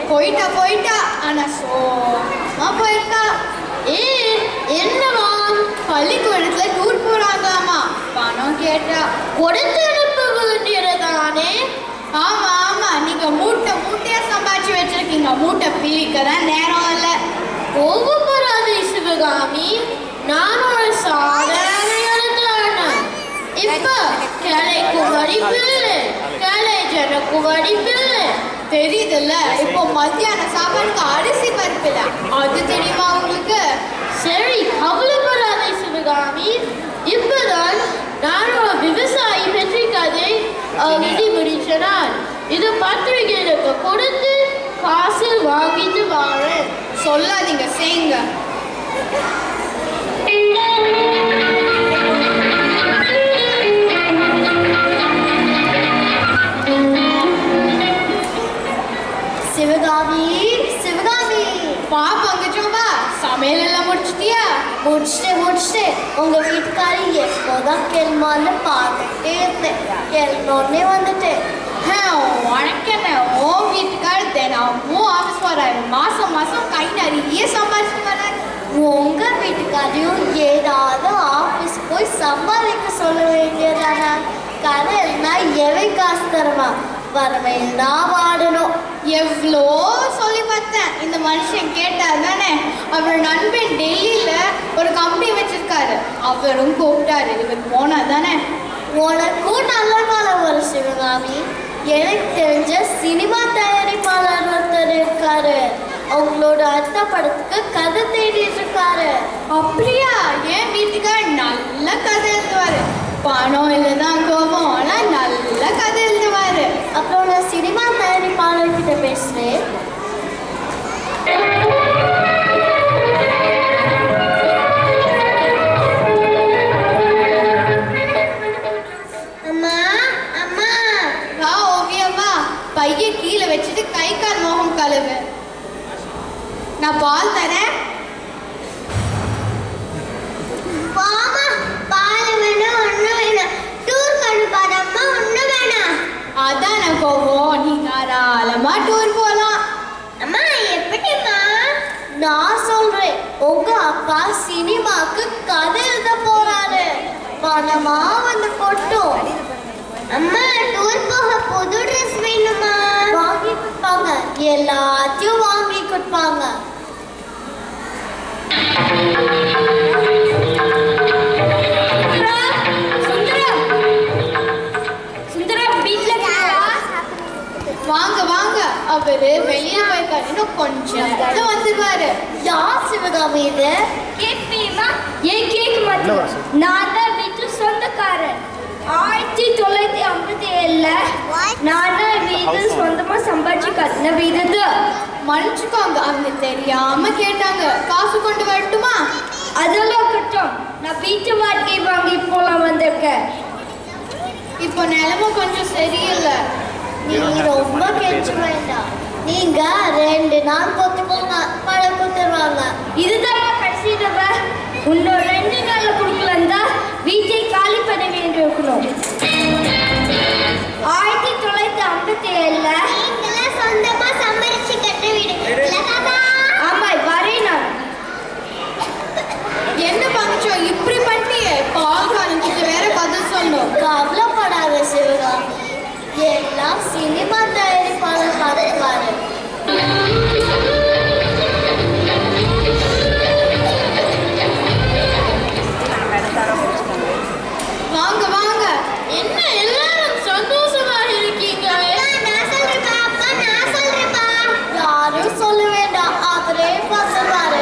போயிட்டா ஆனா சோமா போயிட்டா. என்னமா பள்ளிக்கூடத்துல டூர் போறாங்களாமா. பணம் கேட்டா கொடுத்து அனுப்ப வேண்டியதானே? ஆமா ஆமா, நீங்க மூட்டையா சம்பாதிச்சு வச்சிருக்கீங்க. மூட்டை பிரிக்கதான் நேரம் இல்ல. கோபப்படாதே சிவகாமி, நான் ஒரு சாதாரண எழுத்தாள. இப்ப கிளைக்கு வடிப்பில்லை, கிளை ஜனக்கு வடிப்பில்லை. தெரியுதுல்ல, இப்போ மத்தியான சாப்பாடுக்கு அரிசி பருப்பு இல்ல, அது தெரியுமா உங்களுக்கு? சரி, கவலைப்படாதே சிவகாமி. இப்பதான் நான் ஒரு விவசாயி பற்றி கதை எழுதி முடிச்சனால் இது பத்திரிகைகளுக்கு கொடுத்து காசு வாங்கிட்டு வாரேன். சொல்லாதீங்க, செய்யுங்க. சிவகாமி, சிவகாமி, பாப்பா அங்கச்சோவா, சமையல் எல்லாம் முடிச்சிட்டியா? முடிச்சுட்டு உங்க வீட்டுக்காரி எப்போதான் கேள்மான்னு பார்த்துட்டே இருந்தேன். கேள்னோடனே வந்துட்டேன். உனக்கு என்ன, ஓ வீட்டுக்காரர் தினமும் ஆஃபீஸ் வராரு, மாசம் மாசம் கை நிறைய சம்பாதிச்சு வராரு. உங்க வீட்டுக்காரையும் ஏதாவது ஆஃபீஸ் போய் சம்பாதிக்க சொல்ல வேண்டியதானே? கடையில்னா எவை காசு தருமா? வரவையில்னா வாடணும். எவ்வளோ சொல்லி பார்த்தேன், இந்த மனுஷன் கேட்டார் தானே. அவர் நண்பன் டெல்லியில ஒரு கம்பெனி வச்சிருக்காரு, அவரும் கூப்பிட்டாரு. இவர் போனா தானே. உனக்கும் நல்ல காலம் வரும் சிவகாமி. எனக்கு தெரிஞ்ச சினிமா தயாரிப்பாளர் ஒருத்தர் இருக்காரு. அவங்களோட அடுத்த படத்துக்கு கதை தேடிட்டு இருக்காரு. அப்படியா? என் வீட்டுக்கார் நல்ல கதை எழுதுவாரு. பணம் இல்லைதான் கோபம், ஆனா நல்ல கதை எழுதுவாரு. அப்புறம் நான் சினிமா தயாரிப்பாளர்கிட்ட பேசுறேன். அம்மா அம்மா, வா ஓவியம்மா, பையன் கீழே வச்சுட்டு கை கால் மோகம் கழுவு. நான் பால் தரேன். வாமா, பால் வேணும், ஒண்ணு வேணும். டூர் கழுப்பாதம்மா, ஒண்ணு வேணாம். அதான் நான் கோபம், நீ தாராளமா டூர் போலாம். அம்மா எப்படிம்மா? நான் சொல்றேன், உங்க அப்பா சினிமாக்கு கதை எழுத போறாரு. பணமா வந்து கொட்டும். அம்மா டூர் போக புது ட்ரெஸ் வேணுமா? வாங்கி கொடுப்பாங்க, எல்லாத்தையும் வாங்கி கொடுப்பாங்க. வாங்க வாங்க, அவரு வெளியே போயிருக்காரு, இன்னும் கொஞ்சம் நேரத்துல வந்துருவாரு. யார் சிவகாமி இது? கேட்பீமா? ஏன் கேட்க மாட்டேன்? நான் தான் வீட்டு சொந்தக்காரன். 1957 நான் தான் வீடு சொந்தமா சம்பாதிச்சு கட்டின வீடு. மன்னிச்சுக்கோங்க, அவங்க தெரியாம கேட்டாங்க. காசு கொண்டு வரட்டுமா? அதெல்லாம் கட்டும். நான் வீட்டு வாடகை வாங்கி போலாம் வந்திருக்கேன். இப்போ நிலைமை கொஞ்சம் சரியில்லை. நீங்க ரொம்ப கெஞ்ச வேண்டாம். நீங்க 2 நாள் பொத்து போங்க, பணம் கொடுத்துருவாங்க. இதுதான் கடைசி தடவை. இன்னும் 2 நாள்ல கொடுக்கலன்னா வீட்டை காலி பண்ண வேண்டி இருக்கணும். 1957 நீங்களே சொந்தமா சம்பாதிச்சு கட்ட வீடு. ஆமா, வரேன் நான். என்ன பஞ்சம் இப்படி பண்ணியே? பால் காலத்துக்கு வேற பதில் சொல்லும். கவலைப்படாத சிவகாமி, எல்லாம் சினிமா தயாரிப்பாளர் பார்த்துப்பாரு. வாங்க வாங்க, என்ன எல்லாரும் சந்தோஷமாக இருக்கீங்க? யாரும் சொல்ல வேண்டாம், அவரே பார்த்துப்பாரு.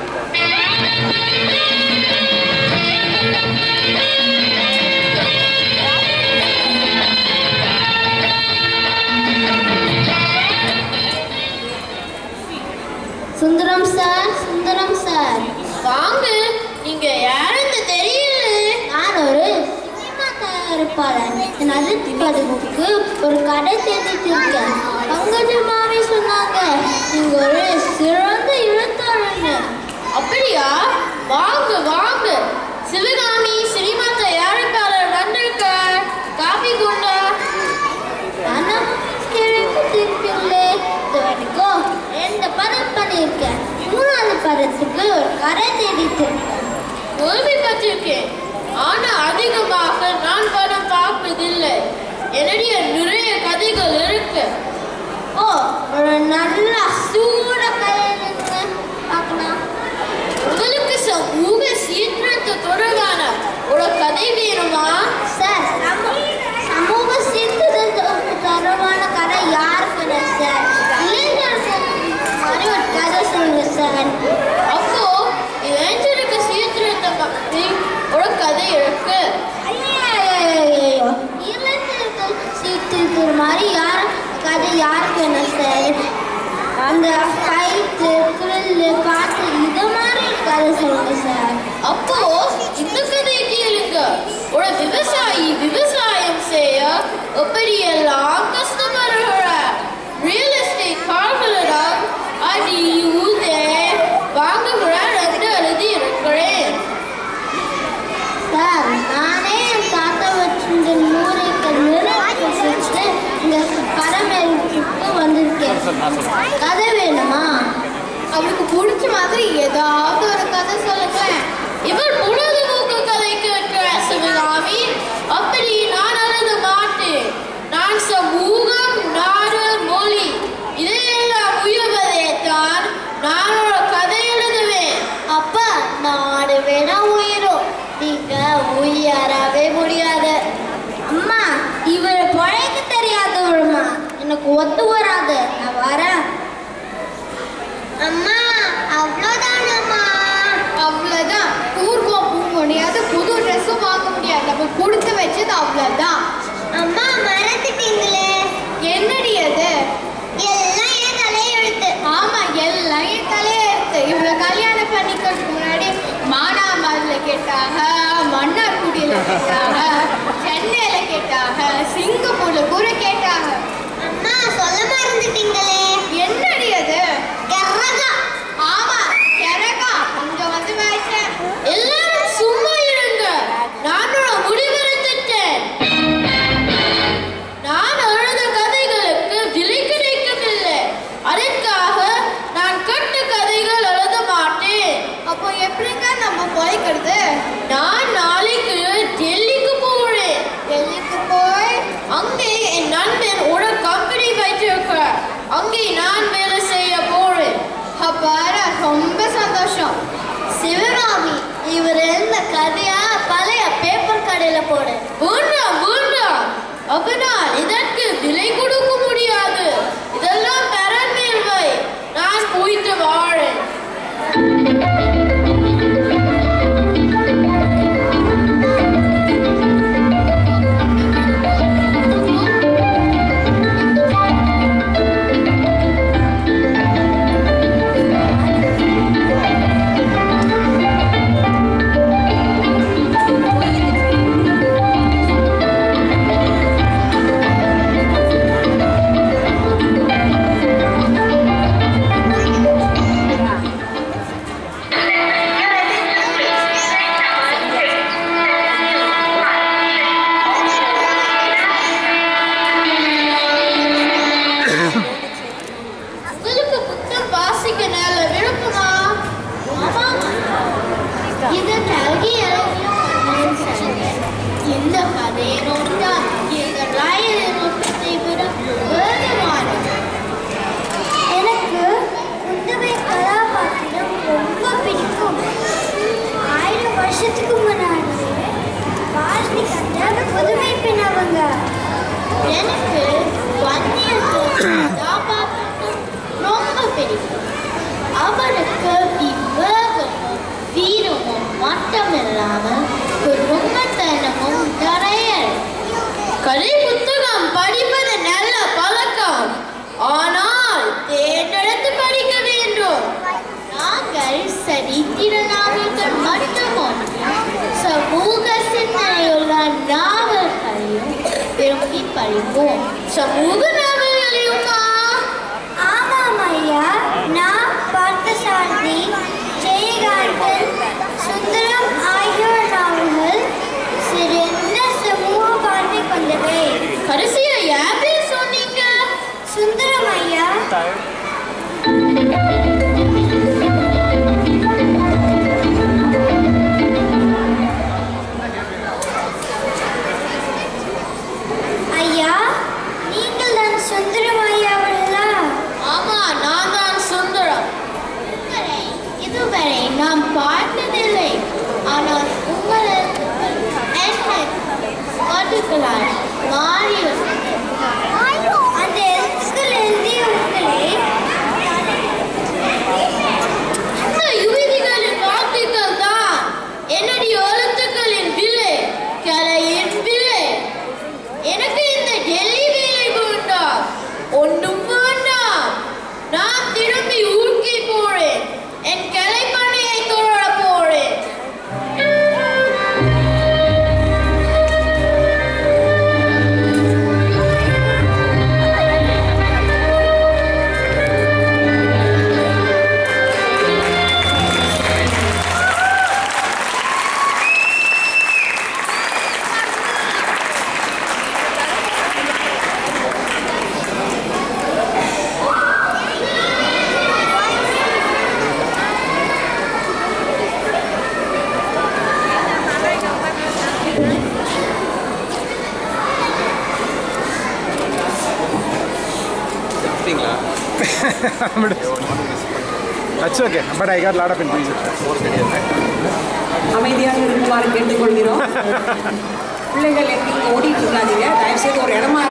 சுந்தரம் சார், சுந்தரம் சார், வாங்க. நீங்க யாருன்னு தெரியல. நான் ஒரு சினிமா தயாரிப்பாளர். நல்ல திட்டத்துக்கு ஒரு கடை தேடிட்டு இருக்கேன். பங்கஜ மாமி சொன்னாங்க நீங்க ஒரு சிறந்த எழுத்தாளர். அப்படியா? வாங்க வாங்க. சிவகாமி சினிமா தயாரிப்பாளர் வந்திருக்க. காபி கொண்டா. ஆனா கேள்வி திருப்பில்லை. என்னுடைய நிறைய கதைகள் இருக்கு. ஓ, ஒரு நல்ல சூட கதை பார்க்கலாம். உங்களுக்கு சமூக சீர்திருத்த தொடர்பான ஒரு கதை வேணுமா? சார், சமூக சீர்திருத்தத்துக்கு தொடர்பான கதை யாருக்கு சார்? இளைஞர்கள் மாதிரி ஒரு கதை சொல்லுங்க சார். அப்போ இளைஞருக்கு சீர்திருத்தம் பற்றி ஒரு கதை இருக்கு. இளைஞர்கள் சீர்திருத்தம் மாதிரி கதை யாருக்கு என்ன சார்? அந்த ஃபைட்டு, த்ரில்லு, பாட்டு இது மாதிரி கதை சொல்லுங்க சார். அப்போ இந்த கதையை கேளுங்க. ஒரு விவசாயி விவசாயம் செய்ய எப்படியெல்லாம் கஷ்டப்படுகிற ரியல் எஸ்டேட் கார்களிடம் அடி ஊதே வாங்குகிறார் என்று எழுதி இருக்கிறேன். சார், நானே என் தாத்தா வச்சிருந்த 100 ஏக்கர் நிலத்தை வச்சுட்டு இந்த பரமேலுக்கு வந்திருக்கேன். கதை வேணுமா? அவளுக்கு பிடிச்ச மாதிரி ஏதாவது ஒரு கதை சொல்லுங்களேன். இவர் பொழுதுபோக்கு கதை கேட்கிற சிவகாமி. அப்படி நான் எழுத மாட்டேன். நான் சமூகம், நாடு, மொழி இதையெல்லாம் உயர்வதே தான் நான் ஒரு கதை எழுதுவேன். அப்பா, நாடு வேணா உயிரும், நீங்க உயரவே முடியாது. அம்மா, இவர் பழைக்க தெரியாதவருமா, எனக்கு ஒத்து வராது. நான் வரேன். அம்மா, அவ்வளோதானம்மா? அவ்வளோதான். டூர் போக முடியாது, புது ட்ரெஸ்ஸும் வாங்க முடியாது. நம்ம கொடுத்து வச்சது அவ்வளோதான். அம்மா, மறந்துட்டீங்களே. என்னடி அது? எல்லாம் என் தலையெழுத்து. ஆமா, எல்லாம் என் தலையெழுத்து. இவ்வளோ கல்யாணம் பண்ணிக்கிறதுக்கு முன்னாடி மானாமதுல கேட்டாங்க, மன்னார்குடியில கேட்டாங்க, சென்னையில கேட்டாங்க, சிங்கப்பூர்ல கூட கேட்டாங்க. அம்மா, சொல்ல மறந்துட்டீங்களே. என்னடி அது? கரகா. ஆமா, கரகா. இங்க வந்து வாய்ச்சேன். எல்லாரும் சும்மா இருங்க. நான் ஒரு முடிவெடுத்துட்டேன். நான் எழுத கதைகளுக்கு விலை கிடைக்கவில்லை. அதற்காக நான் கட்டு கதைகள் எழுத மாட்டேன். அப்போ எப்படிங்க நம்ம போய்க்கிறது? நான் நாளைக்கு டெல்லிக்கு போறேன். டெல்லிக்கு போய் அங்கே என் நண்பன் ஒரு கம்பெனி வைத்திருக்கிறார். அங்கே நான் வேலை செய்ய போறேன். அப்பாரா, ரொம்ப சந்தோஷம். சிவராமி, இவர் எழுந்த கதையா பழைய பேப்பர் கடையில போடு. வேண்டாம் வேண்டாம், அதனால் இதற்கு விலை கொடுக்க முடியாது. இதெல்லாம் பெறமேல்வை. நான் போயிட்டு வாழேன். அவருக்கு விவேகமும் வீரமும் மட்டுமில்லாமல் குடும்பத்தனமும் தரையல். கலை புத்தகம் படிப்பது நல்ல பழக்கம், ஆனால் தேர்ந்தெடுத்து படிக்க வேண்டும். நாங்கள் சரித்திர நாவல்கள் மட்டுமும் சமூக சிந்தனையுள்ள நாவல்களையும் விரும்பி படிப்போம். சமூக நாவல்களையுமா? ஆமாம் ஐயா. நான் பார்த்தசாரதி, ஜெயகாந்தன், சுந்தரம் ஆகியோர் நாவல்கள் சிறந்த சமூக பார்வை கொண்டவை. கடைசியா யார் பேர் சொன்னீங்க? சுந்தரம் ஐயா. ஐயா, That's okay, but I got a lot of information. அமைதியாக இருக்குமாறு கேட்டுக்கொள்கிறோம். பிள்ளைகள் எங்கேயும் ஓடிட்டு இருக்காதீங்க, தயவுசெய்து ஒரு இடமா